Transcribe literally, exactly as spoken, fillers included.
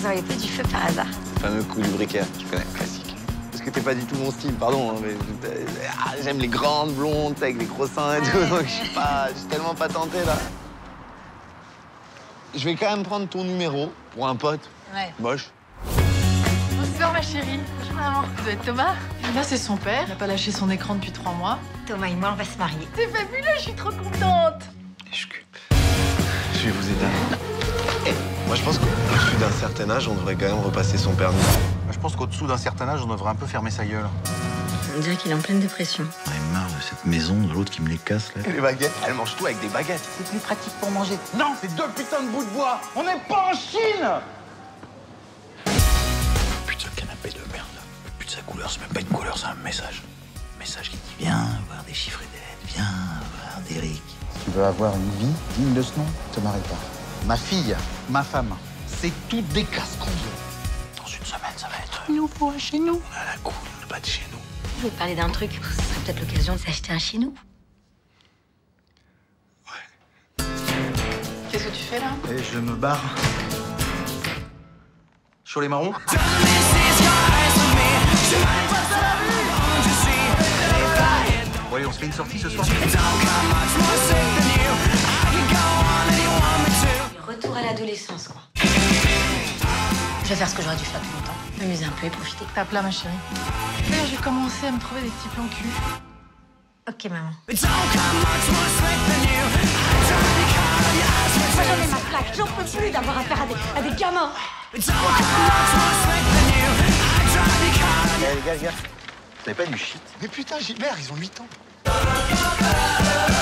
n'auriez pas du feu par hasard? Le fameux coup du briquet, je connais, classique. Parce que t'es pas du tout mon style, pardon, hein, mais ah, j'aime les grandes blondes avec les gros seins et tout, ouais, donc je suis pas, je suis tellement pas tenté là. Je vais quand même prendre ton numéro pour un pote. Ouais. Moche. Bonsoir ma chérie. Bonjour maman. Vous êtes Thomas? Là c'est son père. Il n'a pas lâché son écran depuis trois mois. Thomas et moi, on va se marier. C'est fabuleux, je suis trop contente. Je vais vous aider. Eh, moi je pense qu'au-dessus d'un certain âge, on devrait quand même repasser son permis. Je pense qu'au-dessous d'un certain âge, on devrait un peu fermer sa gueule. On dirait qu'il est en pleine dépression. J'en ai marre de cette maison, de l'autre qui me les casse, là. Et les baguettes, elle mange tout avec des baguettes. C'est plus pratique pour manger. Non, c'est deux putains de bouts de bois. On n'est pas en Chine. Putain de canapé de merde. Putain, sa couleur, c'est même pas une couleur, c'est un message. Un message qui dit viens voir des chiffres et des lettres, viens voir d'Eric. Si tu veux avoir une vie digne de ce nom, te marie pas. Ma fille, ma femme, c'est tout des casses qu'on veut. Dans une semaine, ça va être... Il nous faut un chez nous. On a la cool, on n'a pas de chez nous. Je vais te parler d'un truc. Ce serait peut-être l'occasion de s'acheter un chez nous. Qu'est-ce que tu fais là? Et je me barre. Sur les marrons. Bon allez, on se fait une sortie ce soir. Le retour à l'adolescence, quoi. Je vais faire ce que j'aurais dû faire depuis longtemps. M'amuser un peu et profiter. Tape là ma chérie. Là, je vais commencer à me trouver des petits plans cul. Ok, maman. Moi, j'en ai ma plaque. J'en peux plus d'avoir affaire à des, à des gamins. Eh les gars, les gars, vous avez pas du shit? Mais putain, Gilbert, ils ont huit ans.